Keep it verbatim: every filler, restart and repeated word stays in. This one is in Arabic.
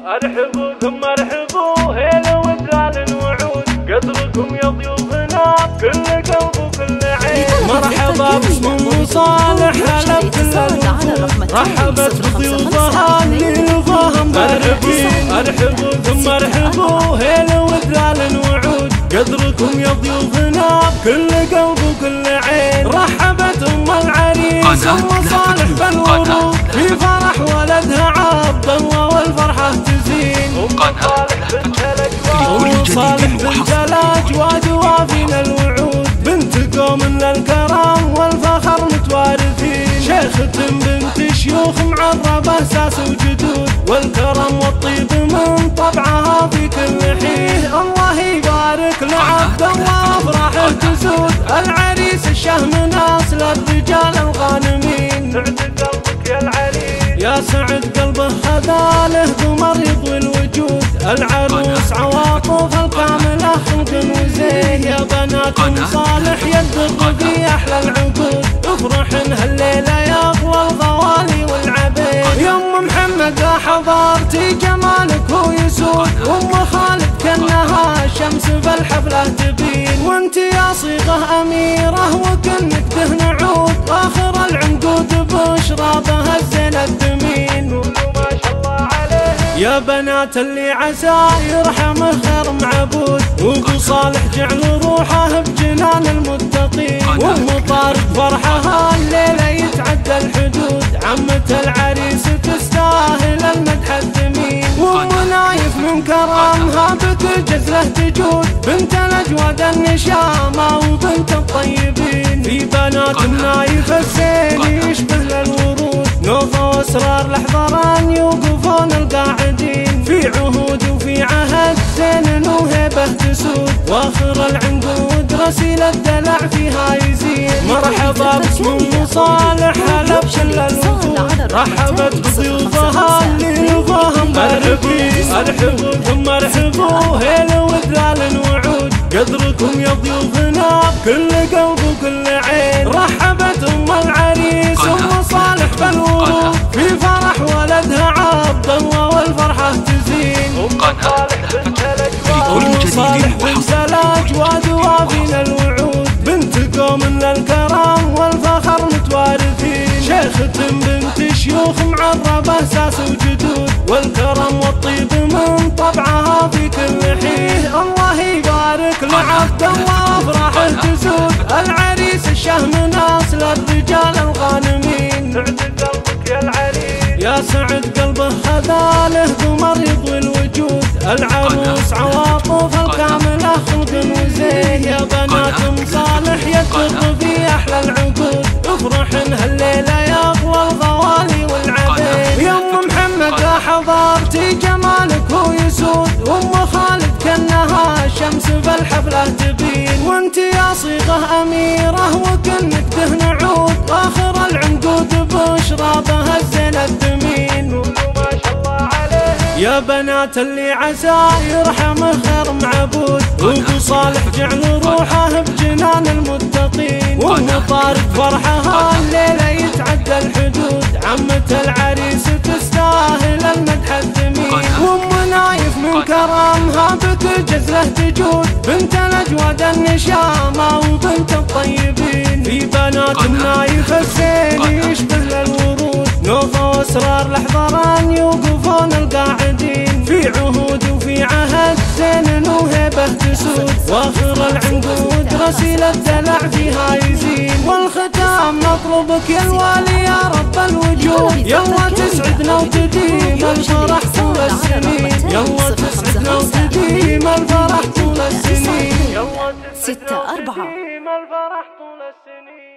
ارحبوا ثم ارحبوا هيل ودلال وعود، قدركم يا ضيوفنا بكل قلب وكل عين. مرحبا باسم صالح هلا بكل الوفود، رحبت بضيوفها اللي فاهم باربين. ارحبوا ثم ارحبوا هيل ودلال وعود، قدركم يا ضيوفنا بكل قلب وكل عين. رحبت ام العريس ام صالح بالورود، في فرح ولدها عبد الله والفرحه تزين. ام صالح بنت الاجواد، ام صالح بنت الاجواد وافينا الوعود، بنت قوم للكرم والفخر متوارثين. شيخة بنت شيوخ معربه اساس وجدود، والكرم والطيب من طبعها في كل حين. الله يبارك لعبد الله افراحه تسود، العريس الشهم ناس للرجال الغانمين. سعد قلبك يا العريس، يا سعد قلبه خذا له قمر يضوي الوجود، العروس عواطف الكامله خلق وزين. يا بنات ام صالح يدق في احلى العقود، افرحن هالليله يا اغلى الغوالي والعبيد. يا ام محمد يا حضرتي جمالك هو يسود، ام خالد كانها شمس بالحفله تبين. وانت يا صيغه اميره وكنك دهن عود، واخر العنقود بشرى بها الزين الدمين. قولوا ما شاء الله عليه يا بنات اللي عسى يرحمه خير معبود، وابو صالح جعل روحه بجنان المتقين. وام طارق فرحها الليله يتعدى الحدود، عمة العريس تستاهل المدح الثمين. وام نايف من كرمها بكل جزله تجود، بنت الاجواد النشامه وبنت الطيبين. في بنات النايف الزين يشبه للورود، نوفه واسرار لحضران يوقفون القاعدين. في عهود وفي عهد زين وهبه تسود، واخر العنقود رسيل الدلع فيها يزين. مرحبا باسم ام صالح هلا بكل الوفود، رحبت بضيوفها اللي فاهم باربين. ارحبوا ثم ارحبوا هيل ودلال وعود، قدركم يا ضيوفنا بكل قلب وكل عين. رحبت ام العريس ام صالح بالورود، في فرح ولدها عبد الله والفرحه تزين. ام صالح بنت الاجواد، ام صالح بنت الاجواد وافينا الوعود، بنت قوم للكرم والفخر متوارثين. شيخة بنت شيوخ معربه اساس وجدود، والكرم والطيب من طبعها في كل حين. الله يبارك لعبد الله افراحه تسود، العريس الشهم ناس للرجال الغانمين. سعد قلبك يا العريس، يا سعد قلبه خذا له قمر يضوي الوجود، العروس عواطف الكامله خلق وزين. يا بنات ام صالح يدق في احلى العقود، افرحن هالليله يا اغلى الغوالي والعبيد. يا ام محمد يا حضرتي جمالك هو يسود، ام خالد كانها شمس بالحفله تبين. وانت يا صيغه اميره وكنك دهن عود، واخر العنقود بشرى بها الزين الدمين. قولوا ما شاء الله عليه يا بنات اللي عسى يرحمه خير معبود، وابو صالح جعل روحه بجنان المتقين. وام طارق فرحها الليله يتعدى الحدود، عمة العريس تستاهل المدح الثمين. وام نايف من كرمها بكل جزله تجود، بنت الاجواد النشامه وبنت الطيبين. في بنات النايف الزين يشبه للورود، نوفه واسرار لحضران يوقفون القاعدين. في عهود وفي عهد زين وهبه تسود، واخر العنقود رسيل الدلع فيها يزين. والختام نطلبك يا الوالي يا رب الوجود، يلا تسعدنا وتديم الفرح طول السنين. يلا تسعدنا وتديم الفرح طول السنين. يلا تسعدنا وتديم الفرح طول السنين.